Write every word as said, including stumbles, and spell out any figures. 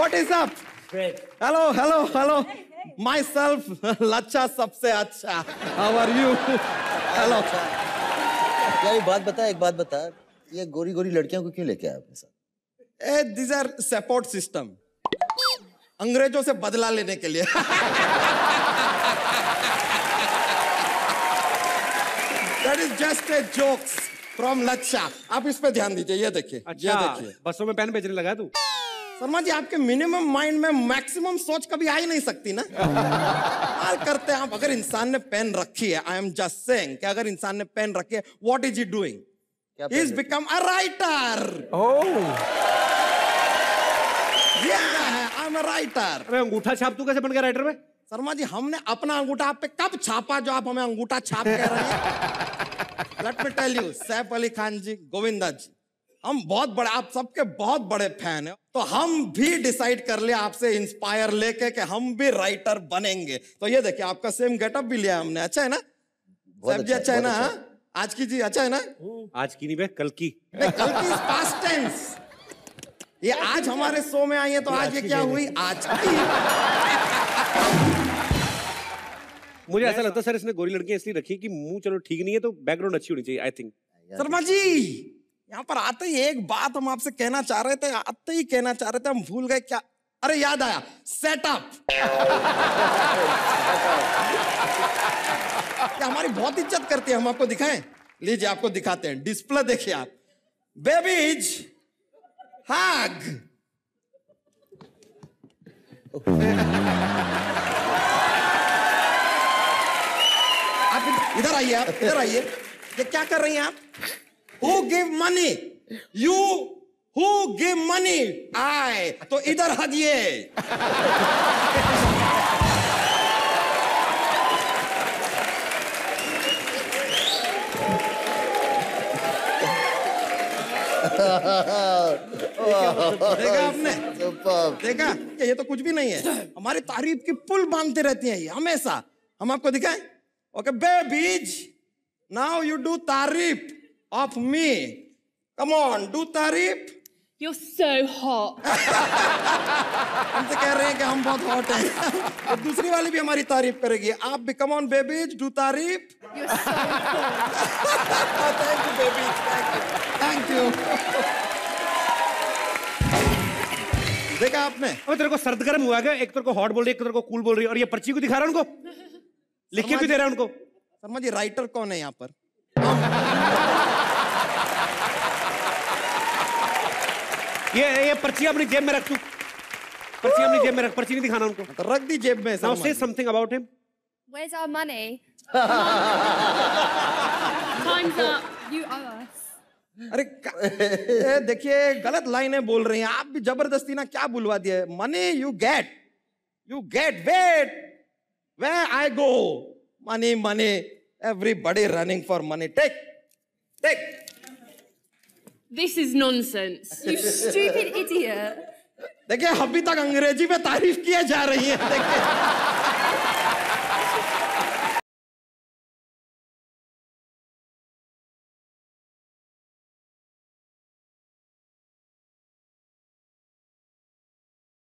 What is up? Great. Hello, hello, hello. Myself, लच्छा सबसे अच्छा. How are you? Hello. यार एक बात बता, एक बात बता, ये गोरी गोरी लड़कियों को क्यों लेके आया अपने साथ? Eh, these are support system. अंग्रेजों से बदला लेने के लिए. That is just a jokes from लच्छा. आप इस पे ध्यान दीजिए, ये देखिए. अच्छा, ये देखिए. बसों में पेन बेचने लगा तू? शर्मा जी, आपके मिनिमम माइंड में मैक्सिमम सोच कभी आ ही नहीं सकती ना. हाल करते हैं आप. अगर इंसान ने पेन रखी है, आई एम जस्ट सेइंग कि अगर इंसान ने पेन रखी है, what is he doing? He is become a writer. ये है, आई एम अ राइटर. अरे अंगूठा छाप तू कैसे बन गया राइटर में? शर्मा जी, हमने अपना अंगूठा आप पे कब छापा जो आप हमें अंगूठा छाप कह रहे हैं? Let me tell you, Saif Ali Khan ji, Govinda ji, हम बहुत बड़े, आप सबके बहुत बड़े फैन हैं. तो हम भी डिसाइड कर लिया आपसे इंस्पायर लेके कि हम भी राइटर बनेंगे. तो ये देखिए, आपका सेम गेटअप भी लिया हमने. अच्छा है ना सैफ जी? अच्छा है ना? हाँ, आज की जी अच्छा है ना? आज की नहीं बे, कल की. कल की पास्ट टेंस. ये आज हमारे शो में आई है, तो आज ये क्या हुई? आज की. मुझे ऐसा लगता है सर, इसने गोरी लड़कियां इसलिए रखी कि मुंह चलो ठीक नहीं है तो बैकग्राउंड अच्छी होनी चाहिए. आई थिंक शर्मा जी, यहाँ पर आते ही एक बात हम आपसे कहना चाह रहे थे, आते ही कहना चाह रहे थे, हम भूल गए. क्या? अरे याद आया, सेटअप. क्या हमारी बहुत इज्जत करती है, हम आपको दिखाएं? लीजिए, आपको दिखाते हैं. डिस्प्ले देखिए आप. Babies hug. आप इधर आइए, आप इधर आइए. ये क्या कर रही हैं आप? Who give money? You. Who give money? I. तो इधर हगिए. देखा आपने? देखा कि ये तो कुछ भी नहीं है. हमारी तारीफ की पुल बांधते रहती हैं ये हमेशा. हम आपको दिखाएं? Okay babies, now you do तारीफ of me. Come on, do तारीफ. You're so hot. हमसे कह रहे हैं कि हम बहुत हॉट हैं. तो दूसरी वाली भी हमारी तारीफ करेगी. आप भी come on बेबीज, do तारीफ. You're so hot. Thank you babies, thank you. देखा आपने? अब तेरे को सर्द गर्म हुआ क्या? एक तेरे को हॉट बोल रही है, एक तेरे को कूल बोल रही है, और ये पर्ची को दिखा रहा है उनको, लिख के भी दे रहा है उनको. शर्मा जी, राइटर कौन है यहाँ पर? ये ये पर्ची अपनी जेब में रख तू. पर्ची अपनी जेब में रख, पर्ची नहीं दिखाना उनको. तो रख दी जेब में. Now say something about him. Where's our money? Time's up. You owe us. अरे ए, देखिए, गलत लाइनें बोल रही हैं आप भी. जबरदस्ती ना क्या बुलवा दिए. Money you get, you get. Wait, where I go, money, money. Everybody running for money. Take, take. This is nonsense. You stupid idiot. देखिए, अभी तक अंग्रेजी में तारीफ किए जा रही है. देखिए.